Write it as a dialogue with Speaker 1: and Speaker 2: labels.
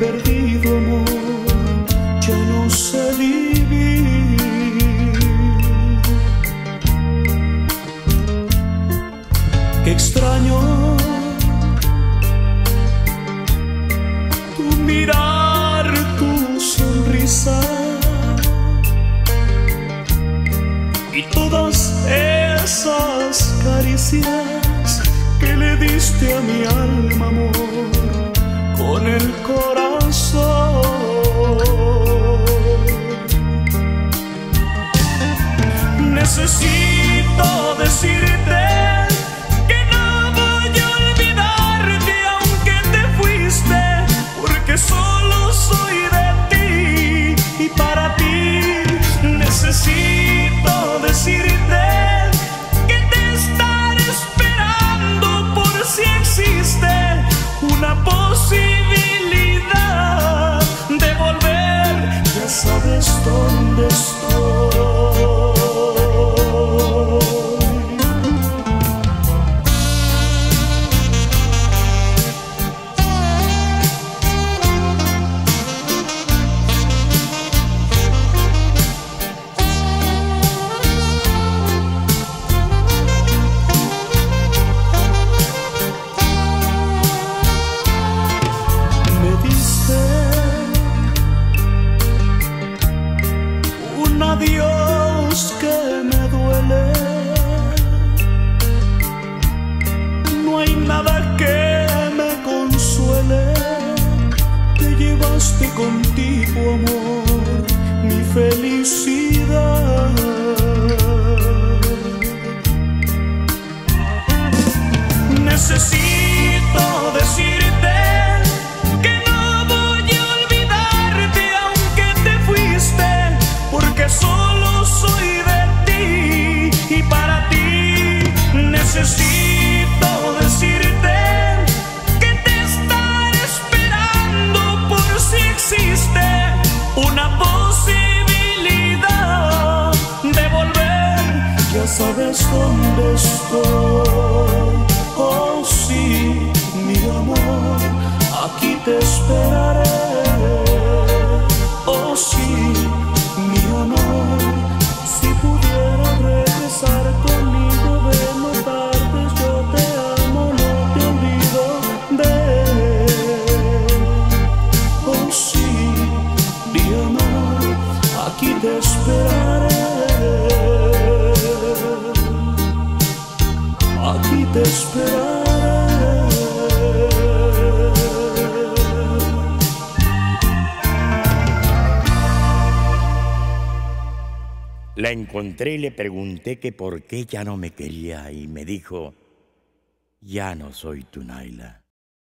Speaker 1: perdido, amor, ya no sé vivir. Qué extraño tu mirar, tu sonrisa y todas esas caricias que le diste a mi alma, amor, con el corazón. Necesito decirte que no voy a olvidarte aunque te fuiste, porque solo soy de ti y para ti. Necesito decirte que te estaré esperando por si existe una posibilidad de volver. Ya sabes dónde estoy. Adiós que me duele, no hay nada que me consuele. Te llevaste contigo, amor, mi felicidad. Necesito decirte que no voy a olvidarte aunque te fuiste, porque solo soy de ti y para ti. Necesito decirte que te estaré esperando por si existe una posibilidad de volver. Ya sabes dónde estoy. Oh sí, mi amor, aquí te esperaré. Oh sí, mi amor, si pudiera regresar conmigo, ven, no tardes, yo te amo, no te olvido de él. Oh sí, mi amor, aquí te esperaré. Aquí te esperaré.
Speaker 2: La encontré y le pregunté que por qué ya no me quería y me dijo: ya no soy tu Naila.